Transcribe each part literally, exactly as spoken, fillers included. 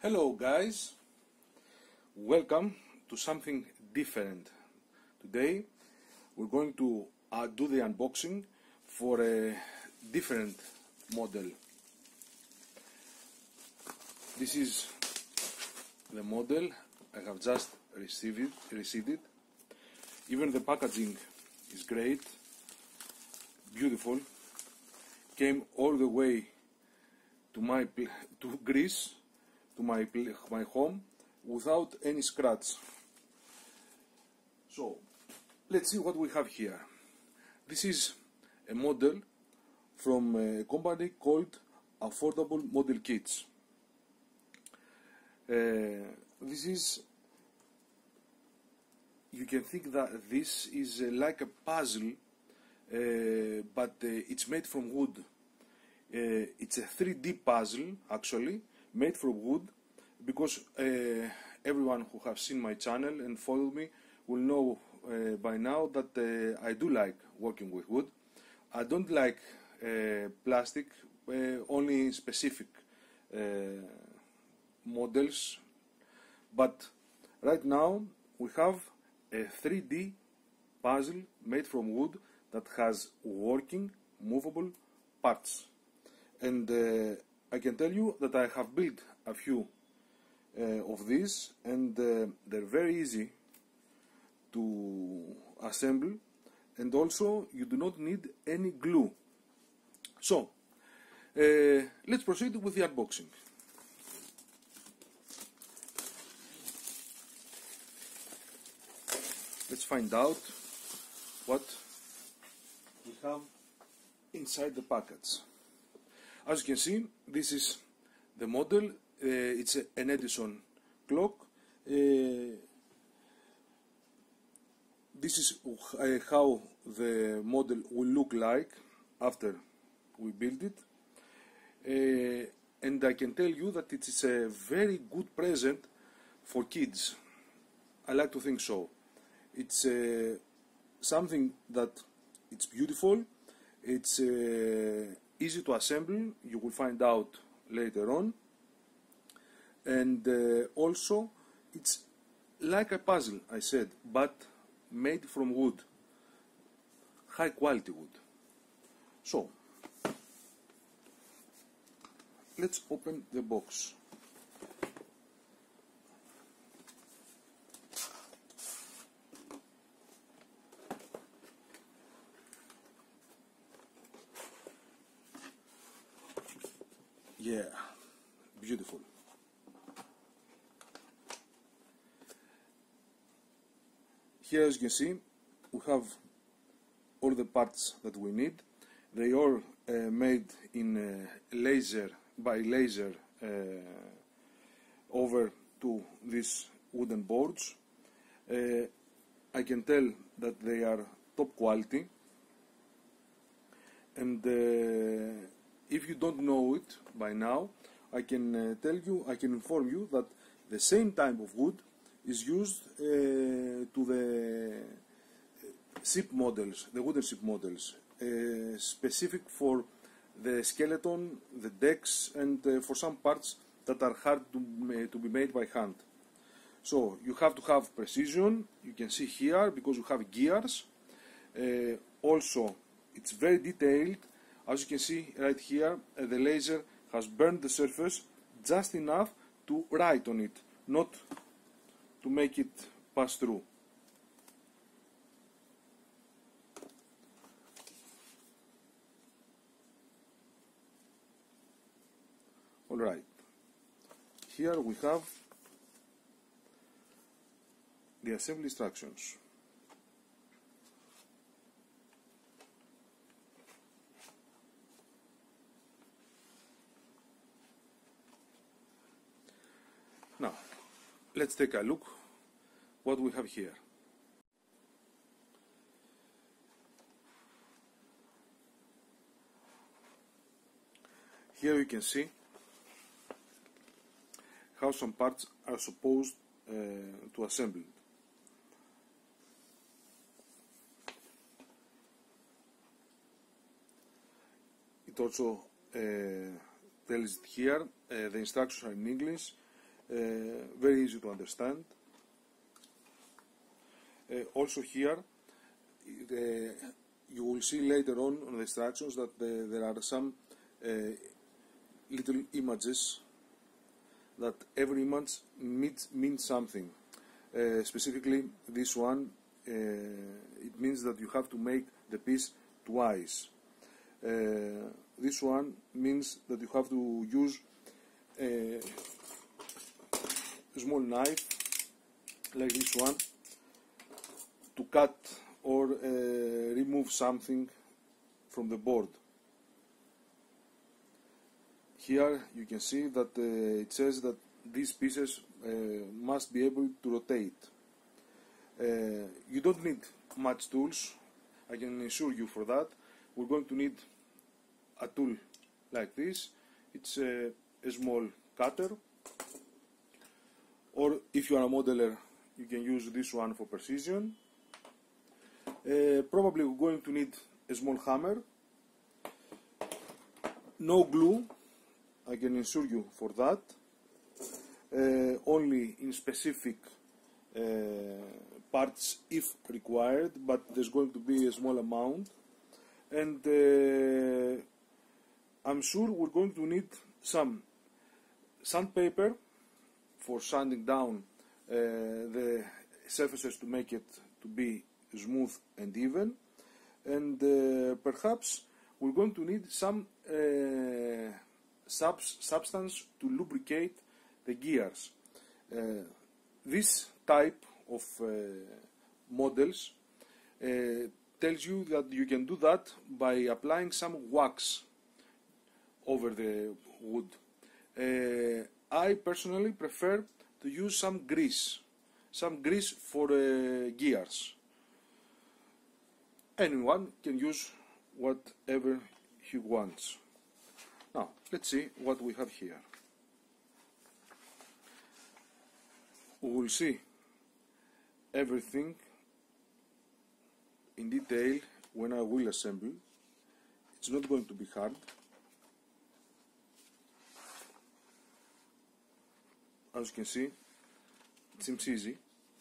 Hello guys, welcome to something different. Today we're going to uh, do the unboxing for a different model. This is the model. I have just received it, received it. Even the packaging is great, beautiful. Came all the way to my to Greece, to my my home, without any scratch. So let's see what we have here. This is a model from a company called Affordable Model Kits. Uh, this is, you can think that this is uh, like a puzzle, uh, but uh, it's made from wood. Uh, it's a three D puzzle actually, made from wood, because uh, everyone who has seen my channel and followed me will know uh, by now that uh, I do like working with wood. I don't like uh, plastic, uh, only specific uh, models, but right now we have a three D puzzle made from wood that has working, movable parts. And uh, I can tell you that I have built a few uh, of these, and uh, they're very easy to assemble, and also you do not need any glue. So uh, let's proceed with the unboxing. Let's find out what we have inside the package. As you can see, this is the model. Uh, it's a, an Edison clock. Uh, this is uh, how the model will look like after we build it. Uh, and I can tell you that it is a very good present for kids. I like to think so. It's uh, something that it's beautiful. It's uh, easy to assemble. You will find out later on. And uh, also it's like a puzzle, I said, but made from wood, high quality wood. So let's open the box. Yeah, beautiful. Here, as you can see, we have all the parts that we need. They are uh, made in uh, laser, by laser, uh, over to these wooden boards. Uh, I can tell that they are top quality, and uh, if you don't know it by now, I can uh, tell you, I can inform you that the same type of wood is used uh, to the ship models, the wooden ship models, uh, specific for the skeleton, the decks, and uh, for some parts that are hard to, to be made by hand. So you have to have precision. You can see here, because you have gears. Uh, also, it's very detailed. As you can see right here, uh, the laser has burned the surface just enough to write on it, not to make it pass through. Alright, here we have the assembly instructions. Now, let's take a look what we have here. Here you can see how some parts are supposed uh, to assemble. It also uh, tells it here, uh, the instructions are in English, very easy to understand. Uh, also here, uh, you will see later on on the instructions that uh, there are some uh, little images that every image means, means something. Uh, specifically, this one, uh, it means that you have to make the piece twice. Uh, this one means that you have to use a small knife like this one to cut or uh, remove something from the board. Here you can see that uh, it says that these pieces uh, must be able to rotate. Uh, you don't need much tools, I can assure you for that. We're going to need a tool like this. It's a, a small cutter, or if you are a modeler, you can use this one for precision. Uh, probably we're going to need a small hammer. No glue, I can assure you for that. Uh, only in specific uh, parts if required, but there's going to be a small amount. And uh, I'm sure we're going to need some sandpaper for sanding down uh, the surfaces to make it to be smooth and even, and uh, perhaps we're going to need some uh, subs substance to lubricate the gears. Uh, this type of uh, models uh, tells you that you can do that by applying some wax over the wood. Uh, I personally prefer to use some grease, some grease for uh, gears. Anyone can use whatever he wants. Now, let's see what we have here. We will see everything in detail when I will assemble. It's not going to be hard. As you can see, it seems easy.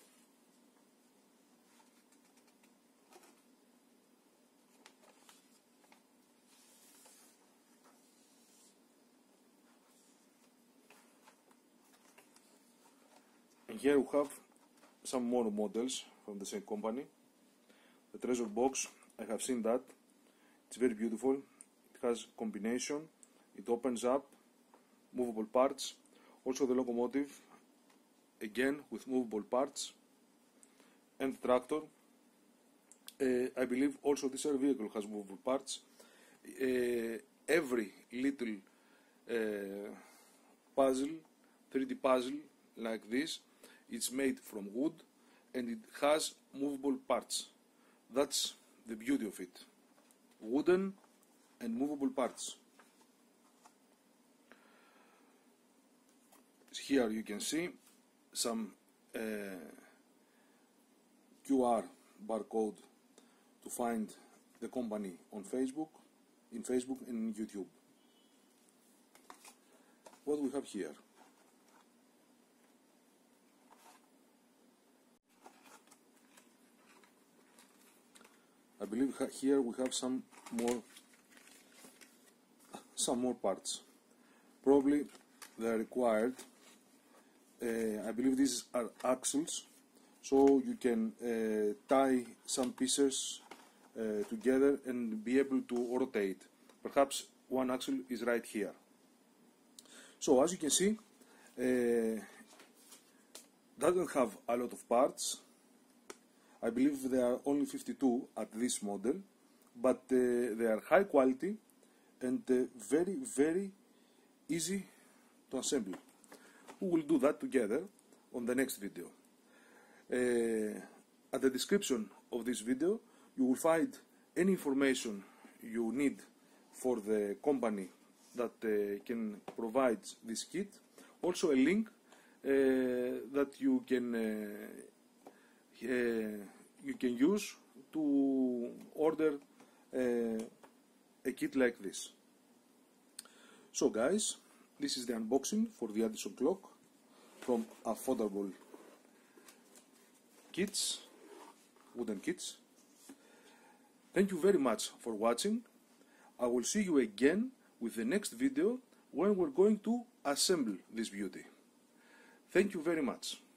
And here we have some more models from the same company. The treasure box, I have seen that. It's very beautiful. It has combination. It opens up, movable parts. Also the locomotive, again with movable parts. And the tractor. Uh, I believe also this air vehicle has movable parts. Uh, every little uh, puzzle, three D puzzle like this, it's made from wood and it has movable parts. That's the beauty of it. Wooden and movable parts. Here you can see some uh, Q R barcode to find the company on Facebook, in Facebook and in YouTube. What do we have here? I believe here we have some more some more parts. Probably they are required. Uh, I believe these are axles, so you can uh, tie some pieces uh, together and be able to rotate. Perhaps one axle is right here. So as you can see, uh, doesn't have a lot of parts. I believe there are only fifty-two at this model, but uh, they are high quality and uh, very, very easy to assemble. We will do that together on the next video. Uh, at the description of this video, you will find any information you need for the company that uh, can provide this kit. Also a link uh, that you can uh, Uh, you can use to order uh, a kit like this. So guys, this is the unboxing for the Addison clock. from affordable kits, wooden kits. Thank you very much for watching. I will see you again with the next video when we're going to assemble this beauty. Thank you very much.